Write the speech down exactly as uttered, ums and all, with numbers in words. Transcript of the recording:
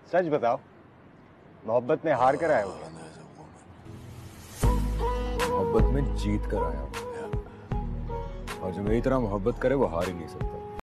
सच बताओ, मोहब्बत में हार कर आए हो? मोहब्बत में जीत कर आया हूं, और जो मेरी तरह मोहब्बत करे वो हार ही नहीं सकता।